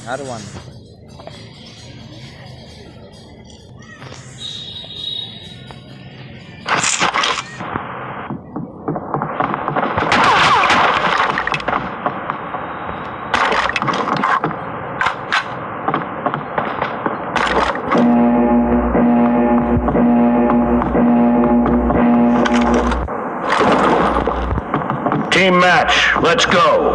R1. Team match, let's go.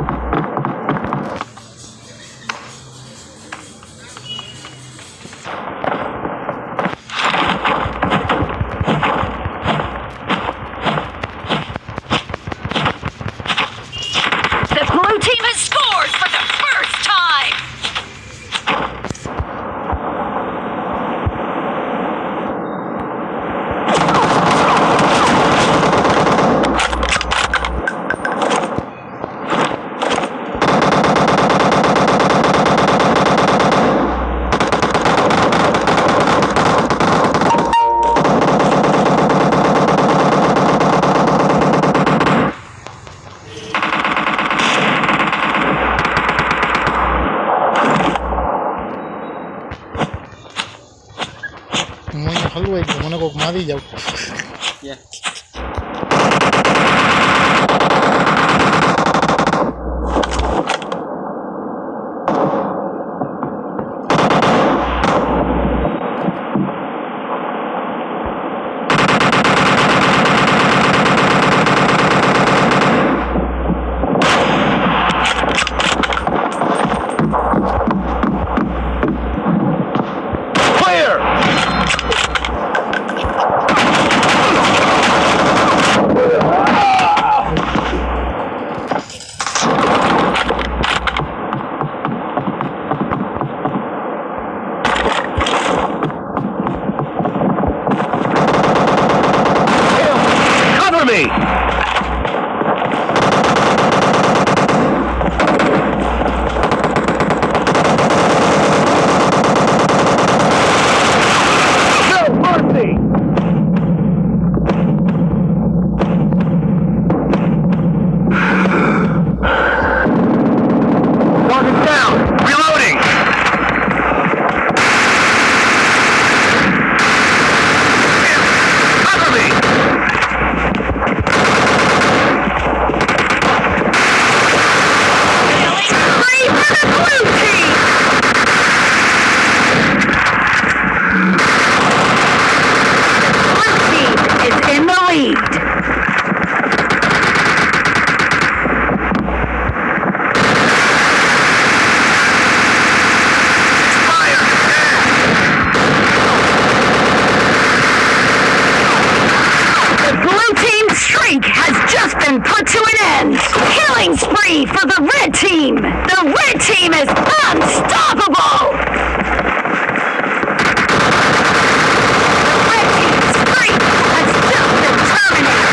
The blue team has scored for the first time. हलवाई को मने को मारी जाओ Put to an end. Killing spree for the red team. The red team is unstoppable. The red team's streak has just been terminated.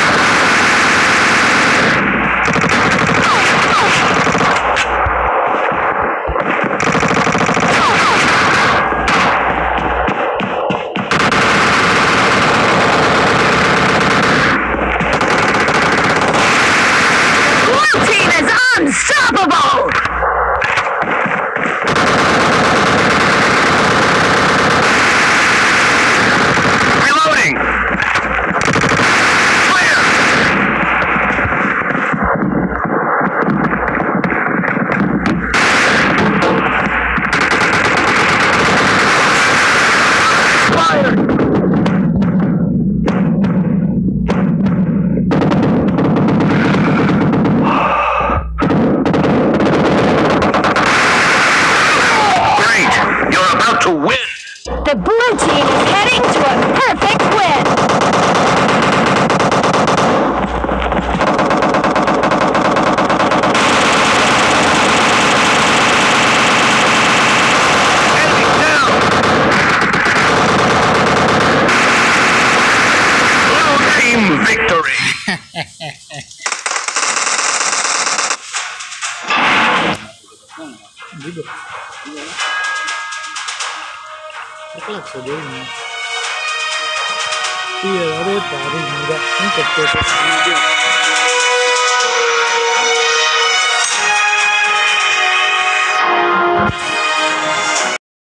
Unstoppable! Reloading! Fire! Fire! To win. The blue team is heading to a perfect win. Enemy down. Blue team victory. Iya, ada tadi juga. Ini kecil.